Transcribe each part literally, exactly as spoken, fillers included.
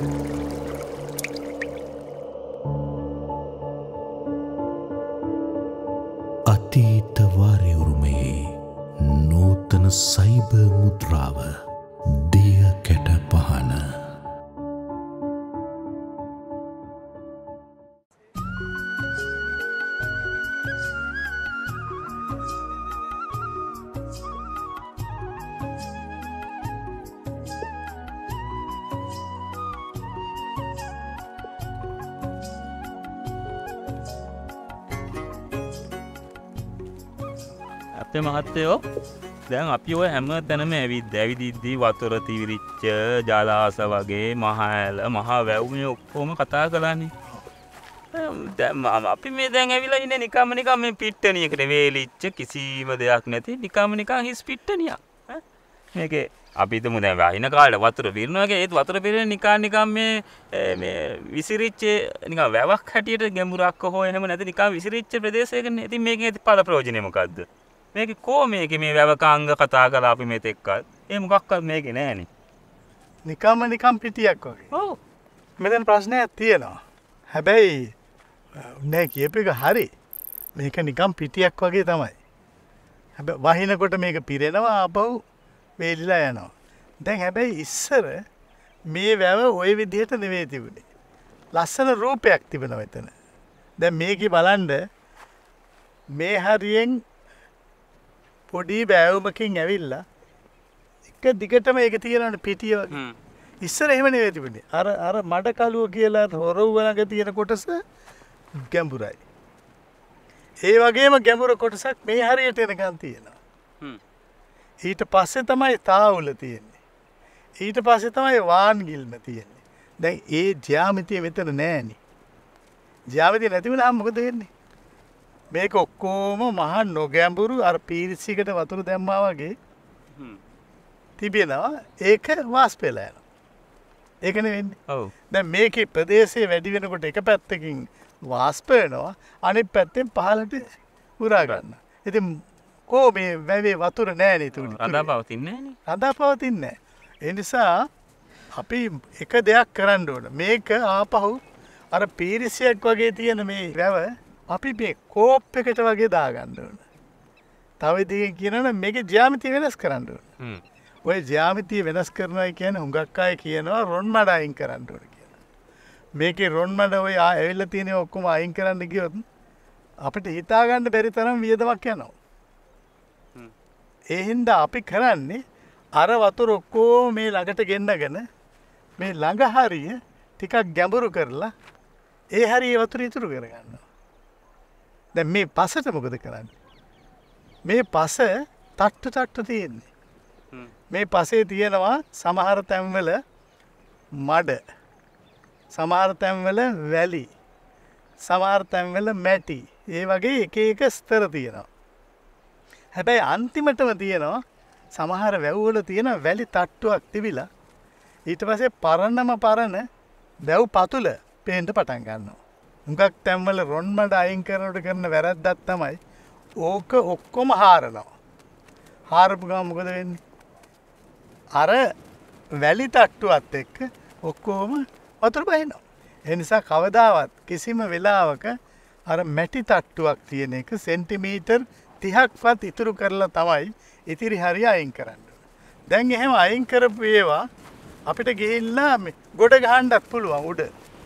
අතීත වාරයුරුමේ නූතන සයිබර් මුද්‍රාව දිය කැට පහන අපේ මහත්තයෝ දැන් අපි ඔය හැම තැනම ඇවිත් ඇවිදිද්දී වතුර තිවිරිච්ච ජලාශ වගේ මහ ඇල මහ වැව් මේ ඔක්කොම කතා කළානේ. දැන් අපි මේ දැන් ඇවිල්ලා ඉන්නේ නිකම්ම නිකම් මේ පිට්ටනියකට වේලිච්ච කිසිම දෙයක් නැති නිකම්ම නිකම් හිස් පිට්ටනියක්. මේකේ අපි හිතමු දැන් වහින කාලේ වතුර පිරනවා වගේ ඒත් වතුර පිරෙන්නේ නිකන් නිකන් මේ මේ විසිරිච්ච නිකන් වැවක් හැටියට ගැඹුරක් හෝ එහෙම නැති නිකන් විසිරිච්ච ප්‍රදේශයකනේ. ඉතින් මේකේ පළ ප්‍රයෝජනේ මොකද්ද? මේක කො මේක මේ වැවකාංග කතා කරලා අපි මෙතෙක් කල් ඒ මොකක්වත් මේකේ නෑනේ. නිකම්ම නිකම් පිටියක් වගේ. ඔව්. මෙතන ප්‍රශ්නයක් තියෙනවා. හැබැයි නෑ කියප එක හරි. මේක නිකම් පිටියක් වගේ තමයි. හැබැයි වහිනකොට මේක පිරෙනවා ආපහු වේලිලා යනවා. දැන් හැබැයි ඉස්සර මේ වැව ওই විදිහට නෙවෙයි තිබුණේ. ලස්සන රූපයක් තිබෙනවා එතන. දැන් මේකේ බලන්න මේ හරියෙන් පොඩි බෑවුමකින් ඇවිල්ලා එක දිගටම ඒක තියෙනවනේ පිටිය වගේ. ඉස්සර එහෙම නෙවෙයි තිබුණේ. අර අර මඩ කලුව කියලා හොරවුව ළඟ තියෙන කොටස ගැඹුරයි. ඒ වගේම ගැඹුරු කොටසක් මේ හරියට එනකන් තියෙනවා. ඊට පස්සේ තමයි තාවුල තියෙන්නේ. ඊට පස්සේ තමයි වාන්ගිල්ම තියෙන්නේ. දැන් ඒ ජ්‍යාමිතිය මෙතන නෑනේ. ජ්‍යාමිතිය නැති වුණාම මොකද වෙන්නේ? මේක ඔක්කොම මහා නොගැඹුරු අර පීරිසිකට වතුර දැම්මා වගේ තිබෙනවා. ඒක වාෂ්ප වෙලා යනවා. ඒකනේ වෙන්නේ. ඔව්. දැන් මේකේ ප්‍රදේශය වැඩි වෙනකොට එක පැත්තකින් වාෂ්ප වෙනවා අනිත් පැත්තෙන් පහළට උරා ගන්නවා. ඉතින් කො මේ වැවේ වතුර නෑනේ තුනි. රඳා පවතින්නේ නෑනේ. රඳා පවතින්නේ නෑ. ඒ නිසා අපි එක දෙයක් කරන්න ඕන. මේක ආපහු අර පීරිසියක් වගේ තියෙන මේ වැව අපි මේ කෝප් එකට වගේ දාගන්න ඕන. තව ඉතින් කියනවනම් මේකේ ජ්‍යාමිතිය වෙනස් කරන්න ඕන. ඔය ජ්‍යාමිතිය වෙනස් කරනවා කියන්නේ හුඟක් අය කියනවා රොන් මඩ අයින් කරන්න ඕන කියලා. මේකේ රොන් මඩ ඔය ඇවිල්ලා තියෙන ඔක්කොම අයින් කරන්න ගියොත් අපිට හිතා ගන්න බැරි තරම් වියදමක් යනවා. ඒ හින්දා අපි කරන්නේ අර වතුර ඔක්කොම මේ ළඟට ගෙන්නගෙන මේ ළඟ හරිය ටිකක් ගැඹුරු කරලා ඒ හරිය වතුර ඉතුරු කරගන්නවා. දැන් මේ පසට මොකද කරන්නේ? මේ පස තට්ටු තට්ටු තියෙන්නේ. මේ පසේ තියෙනවා සමහර තැන්වල මඩ, සමහර තැන්වල වැලි, සමහර තැන්වල මැටි. ඒ වගේ එක එක ස්තර තියෙනවා. හැබැයි අන්තිමටම තියෙනවා සමහර වැව්වල තියෙන වැලි තට්ටුවක් තිබිලා ඊට පස්සේ පරණම පරණ වැව් පතුල පේන්න පටන් ගන්නවා. හුඟක් තැන්වල රොන් මඩ අයින් කරනකොට කරන වැරද්දක් තමයි ඕක ඔක්කොම හාරනවා. හාරපු ගමන් මොකද වෙන්නේ? අර වැලි තට්ටුවත් එක්ක ඔක්කොම වතුර බහිනවා. ඒ නිසා කවදාවත් කිසිම වෙලාවක අර මැටි තට්ටුවක් තියෙන එක සෙන්ටිමීටර් තිහක්වත් ඉතුරු කරලා තමයි ඉතිරි හරිය අයින් කරන්න. දැන් එහෙම අයින් කරපු ඒවා අපිට ගිහිල්ලා ගොඩ ගහන්නත් පුළුවන් උඩ.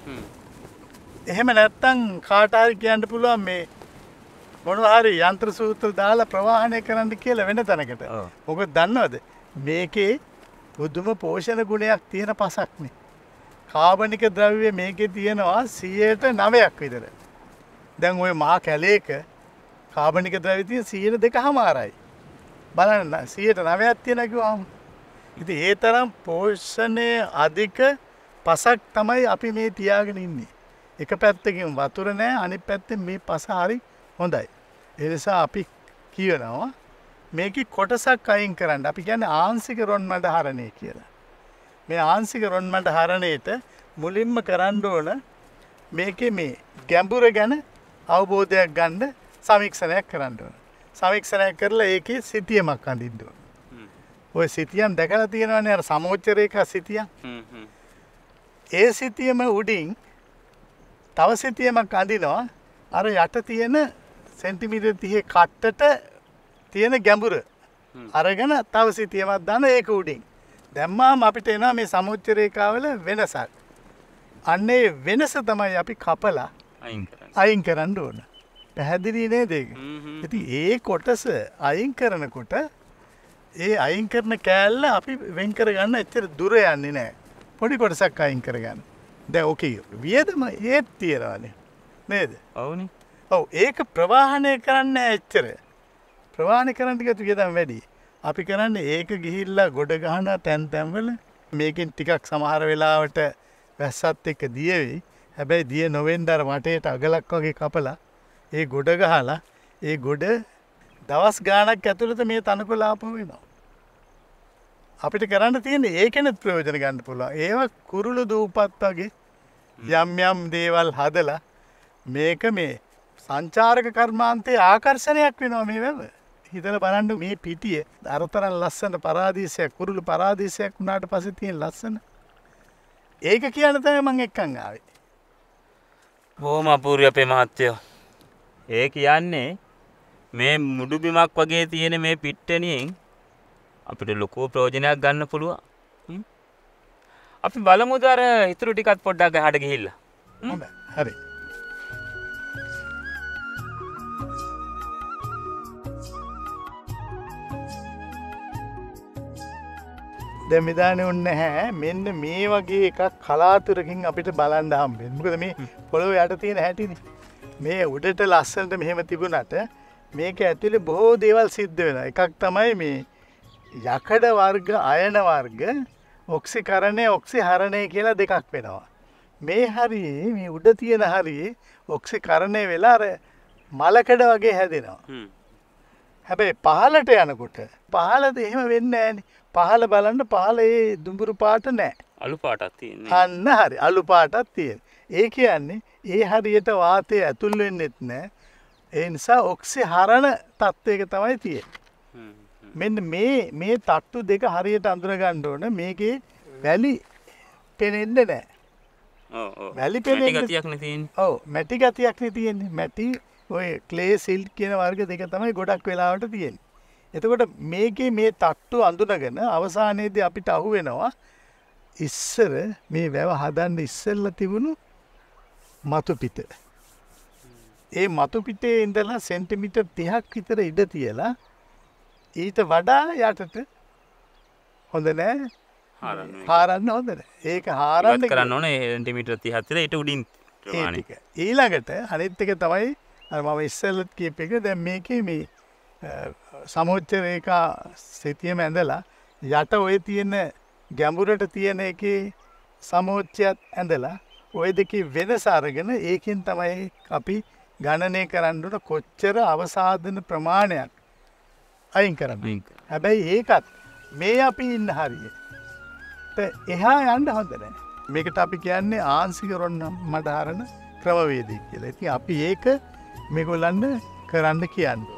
එහෙම නැත්තම් කාට හරි කියන්න පුළුවන් මේ මොනවා හරි යන්ත්‍ර සූත්‍ර දාලා ප්‍රවාහනය කරන්න කියලා වෙන තැනකට. මොකද දන්නවද? මේකේ බුදුම පෝෂණ ගුණයක් තියෙන පසක්නේ. කාබනික ද්‍රව්‍ය මේකේ තියෙනවා සියයට නවයක් විතර. දැන් ওই මහා කැලේක කාබනික ද්‍රව්‍ය තියෙන සියයට දෙකමාරයි. බලන්න සියයට නවයක් තියෙනවා කිව්වම. ඉතින් ඒ තරම් පෝෂණය අධික පසක් තමයි අපි මේ තියාගෙන ඉන්නේ. එක පැත්තකින් වතුර නැහැ අනිත් පැත්තෙන් මේ පස හරි හොඳයි. ඒ නිසා අපි කියනවා මේකේ කොටසක් අයින් කරන්න. අපි කියන්නේ ආංශික රොන් මඩ හරණය කියලා. මේ ආංශික රොන් මඩ හරණයට මුලින්ම කරන්න ඕන මේකේ මේ ගැඹුර ගැන අවබෝධයක් ගන්න සමීක්ෂණයක් කරන්න ඕන. සමීක්ෂණයක් කරලා ඒකේ සිතියමක් අඳින්න ඕන. ඔය සිතියම් දැකලා තියෙනවනේ අර සමෝච්ච රේඛා සිතියම්. ඒ සිතියම උඩින් තව සිතියමක් අඳිනවා අර යට තියෙන සෙන්ටිමීටර් තිහේ කට්ටට තියෙන ගැඹුර අරගෙන තව සිතියමක් දාන ඒක උඩින් දැම්මාම අපිට එනවා මේ සමුච්ච රේඛාවල වෙනසක්. අන්නේ වෙනස තමයි අපි කපලා අයින් කරන්න. අයින් කරන්න ඕන. පැහැදිලි නේද ඒක? ඉතින් ඒ කොටස අයින් කරනකොට ඒ අයින් කරන කෑල්ල අපි වෙන් කරගන්න එච්චර දුර යන්නේ නැහැ. පොඩි කොටසක් අයින් කරගන්න. දැන් ඕකේ වියදම ඒත් තියනවානේ. නේද? ඔව්නේ. ඔව් ඒක ප්‍රවාහණය කරන්නේ එච්චර. ප්‍රවාහණය කරන්න ටිකක් වියදම් වැඩි. අපි කරන්නේ ඒක ගිහිල්ලා ගොඩ ගහන තැන් තැන්වල මේකෙන් ටිකක් සමහර වෙලාවට වැස්සත් එක්ක දිය වෙයි. හැබැයි දිය නොවෙන්දර වටේට අගලක් වගේ කපලා ඒ ගොඩ ගහලා ඒ ගොඩ දවස් ගාණක් ඇතුළත මේ තනකොළ ආපහු වෙනවා. අපිට කරන්න තියෙන්නේ ඒකෙනුත් ප්‍රයෝජන ගන්න පුළුවන්. ඒවා කුරුළු දූපත් වගේ යම් යම් දේවල් හදලා මේක මේ සංචාරක කර්මාන්තයේ ආකර්ෂණයක් වෙනවා මේ වැව. හිතලා බලන්න මේ පිටියේ අරතරන් ලස්සන පරාදීසයක් කුරුළු පරාදීසයක් වුණාට පස්සේ තියෙන ලස්සන. ඒක කියන තමයි මම එක්කන් ආවේ. බොහොම අපූර්ව අපේ මහත්තයෝ. ඒ කියන්නේ මේ මුඩු බිමක් වගේ තියෙන මේ පිට්ටනියෙන් අපිට ලොකු ප්‍රයෝජනයක් ගන්න පුළුවන්. අපි බලමුද අර ඉතුරු ටිකත් පොඩ්ඩක් ගහට ගිහිල්ලා. හොඳයි. හරි. දැන් මෙදානේ ඔන්න නැහැ. මෙන්න මේ වගේ එකක් කලාතුරකින් අපිට බලන්න හම්බෙන්නේ. මොකද මේ පොළොව යට තියෙන හැටිනේ. මේ උඩට ලස්සනට මෙහෙම තිබුණාට මේක ඇතුලේ බොහෝ දේවල් සිද්ධ වෙනවා. එකක් තමයි මේ යකඩ වර්ග අයන වර්ග ඔක්සිකරණය ඔක්සිහරණය කියලා දෙකක් වෙනවා. මේ හරියේ මේ උඩ තියෙන හරියේ ඔක්සිකරණය වෙලා අර මලකඩ වගේ හැදෙනවා. හැබැයි පහළට යනකොට පහළද එහෙම වෙන්නේ නැහැනේ. පහළ බලන්න පහළ ඒ දුඹුරු පාට නැහැ. අලු පාටක් තියෙන්නේ. අන්න හරි අලු පාටක් තියෙන. ඒ කියන්නේ ඒ හරියට වාතය ඇතුල් වෙන්නෙත් නැහැ. ඒ නිසා ඔක්සිහරණ තත්වයක තමයි තියෙන්නේ. මෙන්න මේ මේ තට්ටු දෙක හරියට අඳුර ගන්න ඕන. මේකේ වැලි පෙනෙන්නේ නැහැ. ඔව් ඔව්. වැලි මැටි පෙනෙන්නේ. ගතියක් නේ තියෙන්නේ. ඔව් මැටි ගතියක් නේ තියෙන්නේ. මැටි ඔය ක්ලේ සිල්ට් කියන වර්ග දෙක තමයි ගොඩක් වෙලාවට තියෙන්නේ. එතකොට මේකේ මේ තට්ටු අඳුනගෙන අවසානයේදී අපිට අහු වෙනවා ඉස්සර මේ වැව හදන්න ඉස්සෙල්ලා තිබුණු මතු පිට. ඒ මතු පිටේ ඉඳලා සෙන්ටිමීටර් තිහක් විතර ඉඩ තියලා ඊට වඩා යටට හොඳ නෑ හාරන්න හොඳ නෑ. ඒක හාරන්න කරන්න ඕනේ සෙන්ටිමීටර් තිහක් විතර ඊට උඩින් ප්‍රමාණය. ඊළඟට අනිත් එක තමයි අර මම ඉස්සෙල්ලත් කියප එක දැන් මේකේ මේ සමෝච්ච රේඛා සිතියම ඇඳලා යට ඔය තියෙන ගැඹුරට තියෙන එකේ සමෝච්චයත් ඇඳලා ඔය දෙකේ වෙනස අරගෙන ඒකෙන් තමයි අපි ගණනය කරන්න ඕන කොච්චර අවසාදන ප්‍රමාණයක් අයින් කරන්න. හැබැයි ඒකත් මේ අපි ඉන්න හරියට එහා යන්න හොඳ නැහැ. මේකට අපි කියන්නේ ආංශික රොන්නම් මඩහරන ක්‍රමවේදය කියලා. ඉතින් අපි ඒක මේගොල්ලන්ට කරන්න කියන්නේ.